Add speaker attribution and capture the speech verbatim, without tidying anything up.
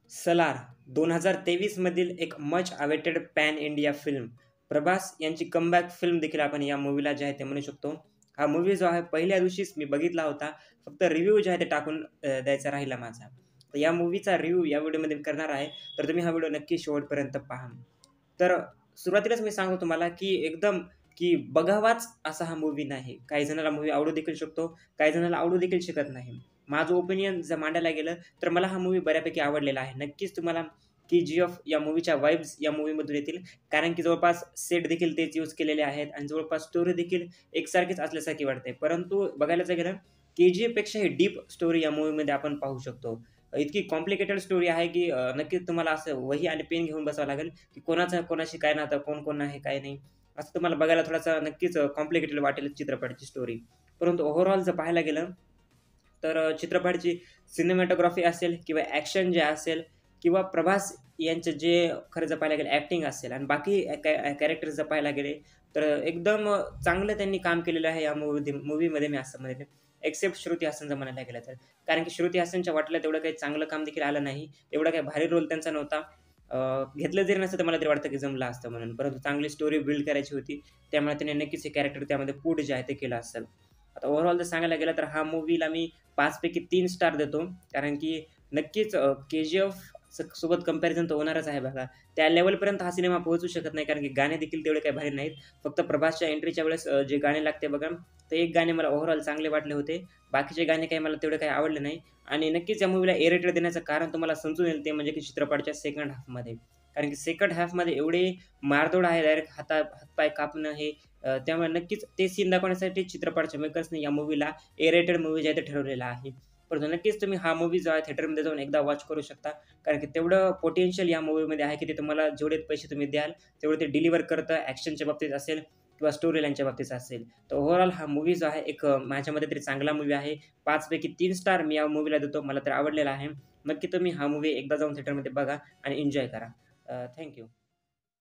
Speaker 1: सलार दोन हजार तेवीस मधील एक much awaited pan India film. Prabhas यांची कमबॅक फिल्म देखील आपण या मूव्हीला जे आहे ते म्हणू शकतो. हा मूव्ही जो आहे पहिल्या दिवशीच मी बघितला होता. फक्त रिव्ह्यू जे आहे ते टाकून अ, द्यायचा राहिला माझा. तर या मूव्हीचा रिव्ह्यू या व्हिडिओमध्ये करणार आहे. तर तुम्ही हा व्हिडिओ नक्की शेवटपर्यंत पहा. तर सुरुवातीलाच मी सांगतो तुम्हाला, की एकदम की बघावाच असा हा मूव्ही नाही. काही जणांना मूव्ही आवडू देखील शकतो, काही जणांना आवडू देखील शकत नाही. माझं ओपिनियन जर मांडायला गेलं, तर मला हा मूव्ही बऱ्यापैकी आवडलेला आहे. नक्कीच तुम्हाला के-जी-एफ या मूव्हीच्या वाइब्स या मूव्हीमधून येतील. कारण की जवळपास सेट देखील तेच यूज केलेले आहेत आणि जवळपास स्टोरी देखील एकसारखीच असल्यासारखी वाटते. परंतु बघायला जर गेलं, के-जी-एफपेक्षाही डीप स्टोरी या मूव्हीमध्ये आपण पाहू शकतो. इतकी कॉम्प्लिकेटेड स्टोरी आहे, की अ, नक्कीच तुम्हाला असं वही आणि पेन घेऊन बसावं लागेल, की कोणाचं कोणाशी काय नातं, कोण कोण आहे, काय नाही. असं तुम्हाला बघायला थोडासा नक्कीच कॉम्प्लिकेटेड वाटेल चित्रपटाची स्टोरी. परंतु ओव्हरऑल जर पाहायला गेलं, तर अ, चित्रपटाची सिनेमॅटोग्राफी असेल किंवा ॲक्शन जे असेल किंवा प्रभास यांचं जे खरं जर पाहायला गेलं ॲक्टिंग असेल आणि बाकी कॅ कॅरेक्टर जर पाहायला गेले, तर एकदम अ, चांगलं त्यांनी काम केलेलं आहे या मूव्हीमध्ये मूव्हीमध्ये मी असं म्हणेन. एक्सेप्ट श्रुती हसन जर म्हणायला गेलं तर. कारण की श्रुती हसनच्या वाटलं तेवढं काही चांगलं काम देखील आलं नाही. एवढा काही भारी रोल त्यांचा नव्हता. अ, घेतलं जरी नसतं तर मला तरी वाटतं की जमलं असतं म्हणून. परंतु चांगली स्टोरी बिल्ड करायची होती. त्यामुळे त्याने नक्कीच हे कॅरेक्टर त्यामध्ये पुट जे आहे ते केलं असेल. आता ओव्हरऑल जर सांगायला गेलं तर हा मूव्हीला मी पाच पैकी तीन स्टार देतो. कारण की नक्कीच अ, के-जी-एफ स सोबत कंपॅरिझन तर होणारच आहे बघा. त्या लेव्हलपर्यंत हा सिनेमा पोहोचू शकत नाही कारण की गाणे देखील तेवढे काही भारी नाहीत. फक्त प्रभासच्या एंट्रीच्या वेळेस अ, जे गाणे लागते बघा, ते एक गाणे मला ओव्हरऑल चांगले वाटले होते. बाकीचे गाणे काही मला तेवढे काही आवडले नाही आणि नक्कीच या मूव्हीला ए रेटेड देण्याचं कारण तुम्हाला समजून येईल ते म्हणजे की चित्रपटाच्या सेकंड हाल्फमध्ये. कारण की सेकंड हाल्फमध्ये एवढे मारधोड आहे, डायरेक्ट हाता हातपाय कापणं हे अ, त्यामुळे नक्कीच ते सीन दाखवण्यासाठी चित्रपटाच्या मेकर्सने या मूव्हीला ए रेटेड मूव्ही जे आहे ते ठरवलेला आहे. परंतु नक्कीच तुम्ही हा मूव्ही जो आहे थिएटरमध्ये जाऊन एकदा वॉच करू शकता. कारण की तेवढं पोटेन्शियल या मूव्हीमध्ये आहे, की ते तुम्हाला जेवढे पैसे तुम्ही द्याल, तेवढे ते डिलिव्हर करतं. ॲक्शनच्या बाबतीत असेल किंवा स्टोरी लाईनच्या बाबतीत असेल. तर ओव्हरऑल हा मूव्ही जो आहे एक अ, माझ्या मते तरी चांगला मूव्ही आहे. पाच पैकी तीन स्टार मी या मूव्हीला देतो. मला तर आवडलेला आहे. नक्की तुम्ही हा मूव्ही एकदा जाऊन थिएटरमध्ये बघा आणि एन्जॉय करा. अ,